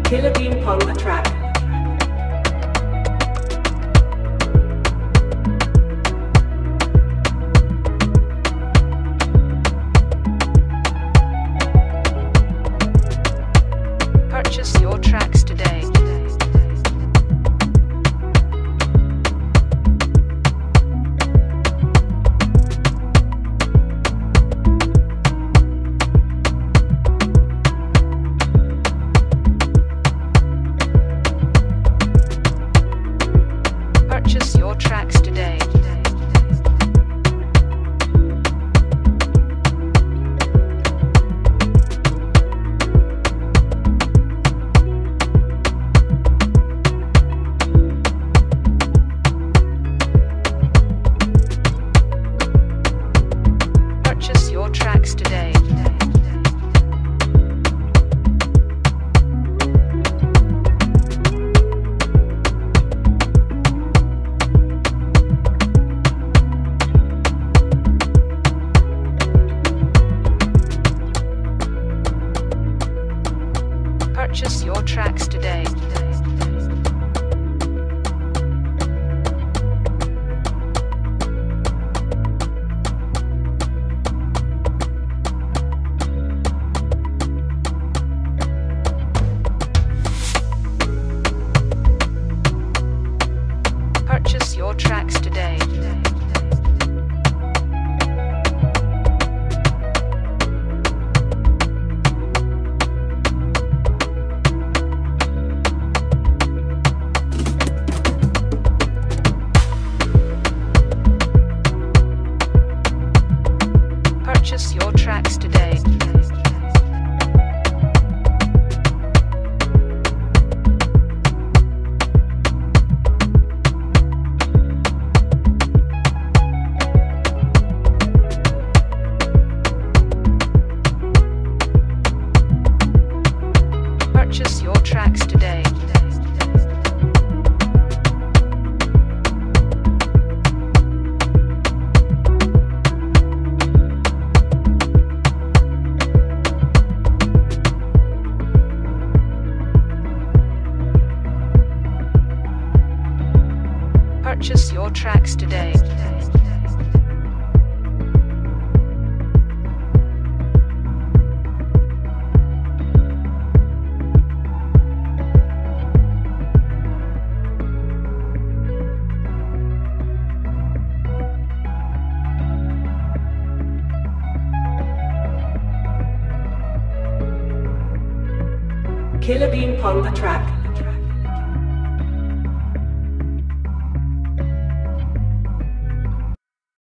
Killer Bean on the track. Purchase your tracks today. Purchase your tracks today. Purchase your tracks today. Purchase your tracks today. Purchase your tracks today. Purchase your tracks today. Purchase your tracks today. Purchase your tracks today. Killer Bean on the track.